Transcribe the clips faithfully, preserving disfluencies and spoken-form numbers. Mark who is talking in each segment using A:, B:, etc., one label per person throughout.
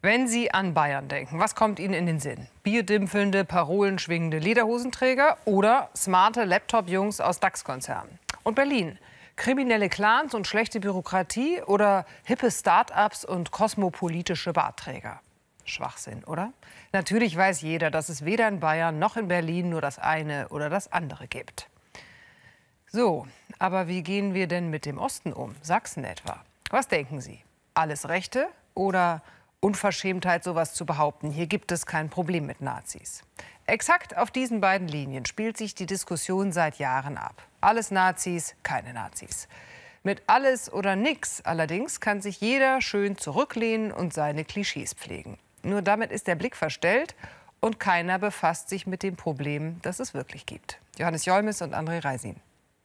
A: Wenn Sie an Bayern denken, was kommt Ihnen in den Sinn? Bierdimpfelnde, parolenschwingende Lederhosenträger oder smarte Laptop-Jungs aus DAX-Konzernen? Und Berlin? Kriminelle Clans und schlechte Bürokratie oder hippe Start-ups und kosmopolitische Bartträger? Schwachsinn, oder? Natürlich weiß jeder, dass es weder in Bayern noch in Berlin nur das eine oder das andere gibt. So, aber wie gehen wir denn mit dem Osten um? Sachsen etwa. Was denken Sie? Alles Rechte oder Unverschämtheit, sowas zu behaupten? Hier gibt es kein Problem mit Nazis. Exakt auf diesen beiden Linien spielt sich die Diskussion seit Jahren ab. Alles Nazis, keine Nazis. Mit alles oder nix allerdings kann sich jeder schön zurücklehnen und seine Klischees pflegen. Nur damit ist der Blick verstellt und keiner befasst sich mit dem Problem, das es wirklich gibt. Johannes Jolmes und André Reisin.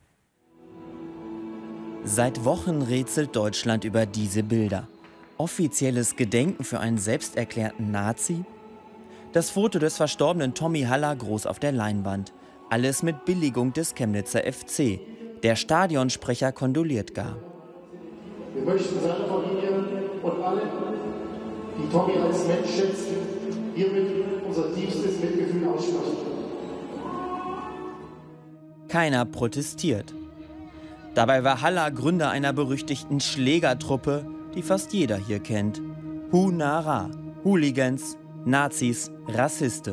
B: Seit Wochen rätselt Deutschland über diese Bilder. Offizielles Gedenken für einen selbsterklärten Nazi? Das Foto des verstorbenen Tommy Haller groß auf der Leinwand. Alles mit Billigung des Chemnitzer F C. Der Stadionsprecher kondoliert gar.
C: Wir möchten seine Familie und alle, die Tommy als Mensch schätzen, hiermit unser tiefstes Mitgefühl aussprechen.
B: Keiner protestiert. Dabei war Haller Gründer einer berüchtigten Schlägertruppe, die fast jeder hier kennt. Hu-Na-Ra, Hooligans, Nazis, Rassisten.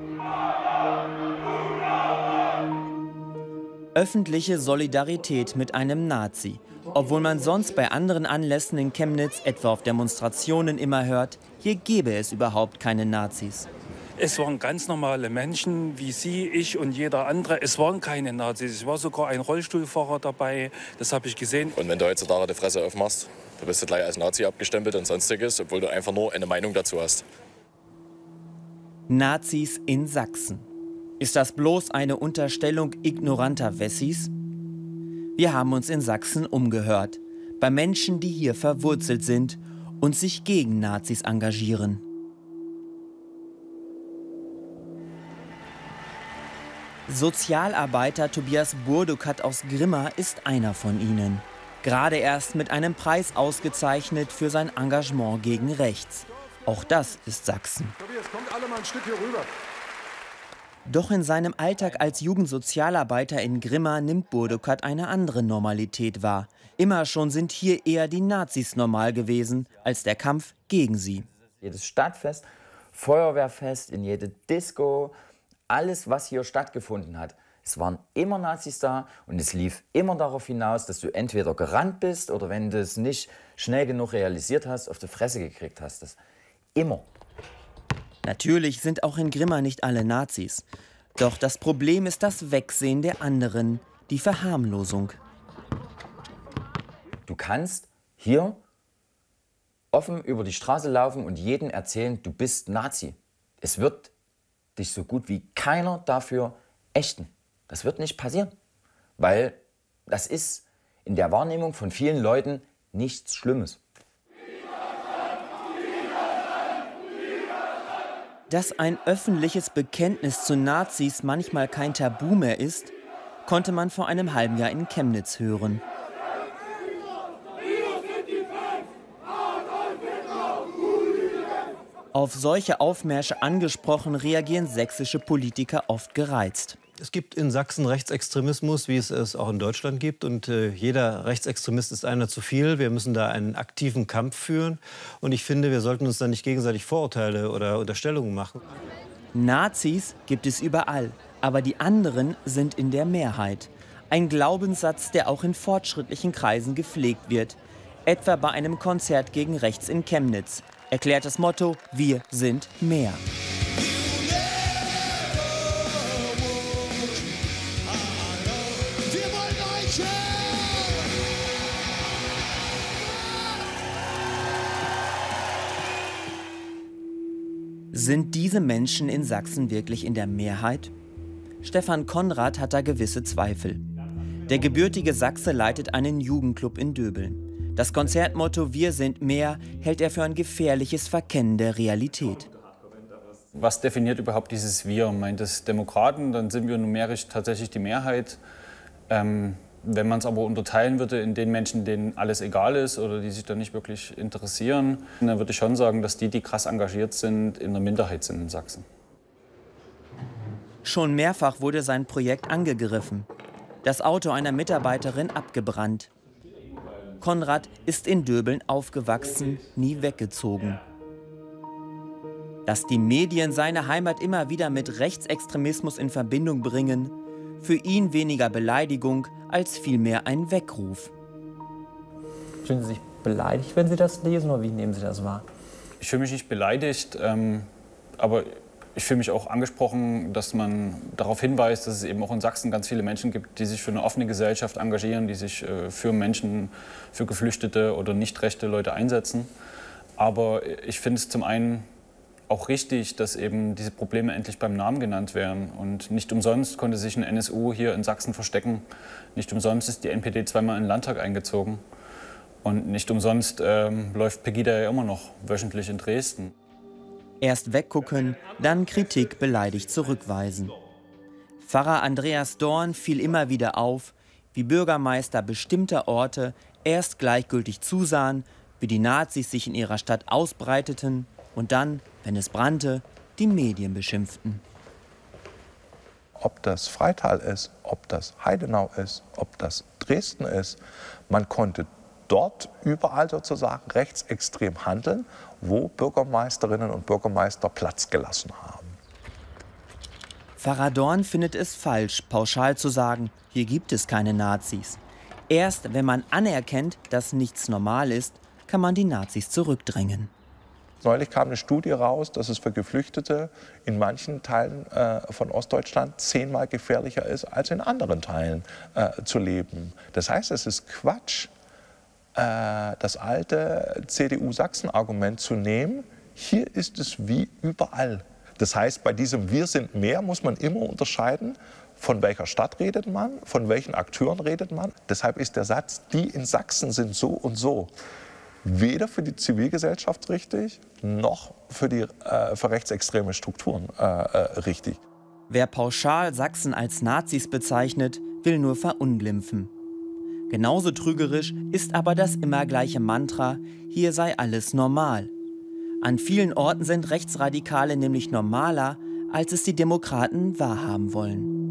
B: Öffentliche Solidarität mit einem Nazi. Obwohl man sonst bei anderen Anlässen in Chemnitz, etwa auf Demonstrationen, immer hört, hier gäbe es überhaupt keine Nazis.
D: Es waren ganz normale Menschen, wie Sie, ich und jeder andere. Es waren keine Nazis. Es war sogar ein Rollstuhlfahrer dabei. Das habe ich gesehen.
E: Und wenn du heutzutage die Fresse aufmachst, dann bist du gleich als Nazi abgestempelt und sonstiges, obwohl du einfach nur eine Meinung dazu hast.
B: Nazis in Sachsen. Ist das bloß eine Unterstellung ignoranter Wessis? Wir haben uns in Sachsen umgehört. Bei Menschen, die hier verwurzelt sind und sich gegen Nazis engagieren. Sozialarbeiter Tobias Burdukat aus Grimma ist einer von ihnen. Gerade erst mit einem Preis ausgezeichnet für sein Engagement gegen rechts. Auch das ist Sachsen.
C: Tobias, kommt alle mal ein Stück hier rüber.
B: Doch in seinem Alltag als Jugendsozialarbeiter in Grimma nimmt Burdukat eine andere Normalität wahr. Immer schon sind hier eher die Nazis normal gewesen, als der Kampf gegen sie.
F: Jedes Stadtfest, Feuerwehrfest, in jede Disco, alles, was hier stattgefunden hat. Es waren immer Nazis da und es lief immer darauf hinaus, dass du entweder gerannt bist oder wenn du es nicht schnell genug realisiert hast, auf die Fresse gekriegt hast. Das immer.
B: Natürlich sind auch in Grimma nicht alle Nazis. Doch das Problem ist das Wegsehen der anderen, die Verharmlosung.
F: Du kannst hier offen über die Straße laufen und jedem erzählen, du bist Nazi. Es wird dich so gut wie keiner dafür ächten. Das wird nicht passieren, weil das ist in der Wahrnehmung von vielen Leuten nichts Schlimmes.
B: Dass ein öffentliches Bekenntnis zu Nazis manchmal kein Tabu mehr ist, konnte man vor einem halben Jahr in Chemnitz hören. Auf solche Aufmärsche angesprochen, reagieren sächsische Politiker oft gereizt.
G: Es gibt in Sachsen Rechtsextremismus, wie es es auch in Deutschland gibt. Und äh, jeder Rechtsextremist ist einer zu viel. Wir müssen da einen aktiven Kampf führen. Und ich finde, wir sollten uns da nicht gegenseitig Vorurteile oder Unterstellungen machen.
B: Nazis gibt es überall, aber die anderen sind in der Mehrheit. Ein Glaubenssatz, der auch in fortschrittlichen Kreisen gepflegt wird. Etwa bei einem Konzert gegen rechts in Chemnitz. Erklärt das Motto, wir sind mehr. Sind diese Menschen in Sachsen wirklich in der Mehrheit? Stefan Konrad hat da gewisse Zweifel. Der gebürtige Sachse leitet einen Jugendclub in Döbeln. Das Konzertmotto "Wir sind mehr" hält er für ein gefährliches Verkennen der Realität.
H: Was definiert überhaupt dieses Wir? Meint es Demokraten, dann sind wir numerisch tatsächlich die Mehrheit. Ähm, Wenn man es aber unterteilen würde in den Menschen, denen alles egal ist oder die sich da nicht wirklich interessieren, dann würde ich schon sagen, dass die, die krass engagiert sind, in der Minderheit sind in Sachsen.
B: Schon mehrfach wurde sein Projekt angegriffen. Das Auto einer Mitarbeiterin abgebrannt. Konrad ist in Döbeln aufgewachsen, nie weggezogen. Dass die Medien seine Heimat immer wieder mit Rechtsextremismus in Verbindung bringen, für ihn weniger Beleidigung als vielmehr ein Weckruf.
I: Fühlen Sie sich beleidigt, wenn Sie das lesen, oder wie nehmen Sie das wahr?
H: Ich fühle mich nicht beleidigt, ähm, aber ich fühle mich auch angesprochen, dass man darauf hinweist, dass es eben auch in Sachsen ganz viele Menschen gibt, die sich für eine offene Gesellschaft engagieren, die sich äh, für Menschen, für Geflüchtete oder nicht rechte Leute einsetzen. Aber ich finde es zum einen auch richtig, dass eben diese Probleme endlich beim Namen genannt werden. Und nicht umsonst konnte sich ein N S U hier in Sachsen verstecken. Nicht umsonst ist die N P D zweimal in den Landtag eingezogen. Und nicht umsonst ähm, läuft Pegida ja immer noch wöchentlich in Dresden.
B: Erst weggucken, dann Kritik beleidigt zurückweisen. Pfarrer Andreas Dorn fiel immer wieder auf, wie Bürgermeister bestimmter Orte erst gleichgültig zusahen, wie die Nazis sich in ihrer Stadt ausbreiteten und dann, wenn es brannte, die Medien beschimpften.
J: Ob das Freital ist, ob das Heidenau ist, ob das Dresden ist, man konnte dort überall sozusagen rechtsextrem handeln, wo Bürgermeisterinnen und Bürgermeister Platz gelassen haben.
B: Pfarrer Dorn findet es falsch, pauschal zu sagen, hier gibt es keine Nazis. Erst wenn man anerkennt, dass nichts normal ist, kann man die Nazis zurückdrängen.
J: Neulich kam eine Studie raus, dass es für Geflüchtete in manchen Teilen äh, von Ostdeutschland zehnmal gefährlicher ist, als in anderen Teilen äh, zu leben. Das heißt, es ist Quatsch, äh, das alte C D U-Sachsen-Argument zu nehmen. Hier ist es wie überall. Das heißt, bei diesem Wir sind mehr muss man immer unterscheiden, von welcher Stadt redet man, von welchen Akteuren redet man. Deshalb ist der Satz, die in Sachsen sind so und so, weder für die Zivilgesellschaft richtig, noch für, die, äh, für rechtsextreme Strukturen äh, äh, richtig.
B: Wer pauschal Sachsen als Nazis bezeichnet, will nur verunglimpfen. Genauso trügerisch ist aber das immer gleiche Mantra, hier sei alles normal. An vielen Orten sind Rechtsradikale nämlich normaler, als es die Demokraten wahrhaben wollen.